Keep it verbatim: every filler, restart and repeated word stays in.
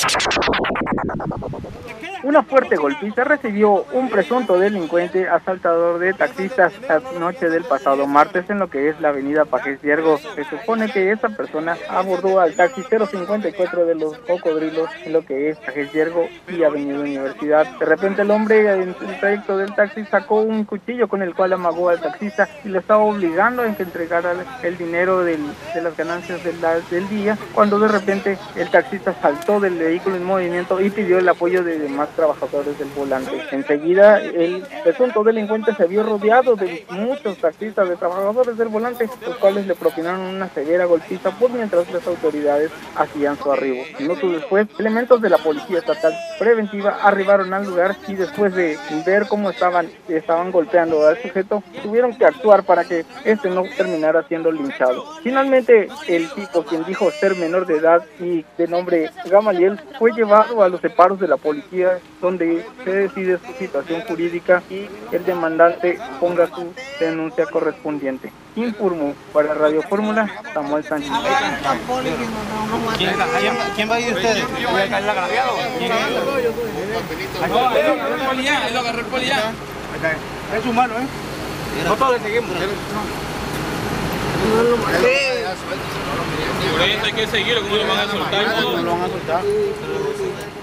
Una fuerte golpiza recibió un presunto delincuente asaltador de taxistas la noche del pasado martes en lo que es la avenida Pajés Yergo. Se supone que esa persona abordó al taxi cero cincuenta y cuatro de los Cocodrilos en lo que es Pajés Yergo y avenida Universidad. De repente el hombre en el trayecto del taxi sacó un cuchillo con el cual amagó al taxista y lo estaba obligando a que entregara el dinero del, de las ganancias del, del día, cuando de repente el taxista saltó del vehículo en movimiento y pidió el apoyo de demás trabajadores del volante. Enseguida el presunto delincuente se vio rodeado de muchos taxistas, de trabajadores del volante, los cuales le propinaron una severa golpiza por mientras las autoridades hacían su arribo. Minutos después, elementos de la Policía Estatal Preventiva arribaron al lugar y después de ver cómo estaban, estaban golpeando al sujeto, tuvieron que actuar para que este no terminara siendo linchado. Finalmente, el tipo, quien dijo ser menor de edad y de nombre Gamaliel, fue llevado a los separos de la policía, donde se decide su situación jurídica y el demandante ponga su denuncia correspondiente. Informó para Radio Fórmula Samuel Sánchez. ¿Quién, quién, quién va a ir ustedes? ¿El agraviado? ¿Quién es? Él lo agarró el poli ya. Es humano, ¿eh? Nosotros le seguimos. No lo maté. Por eso hay que seguirlo, ¿cómo lo van a soltar? No lo van a soltar.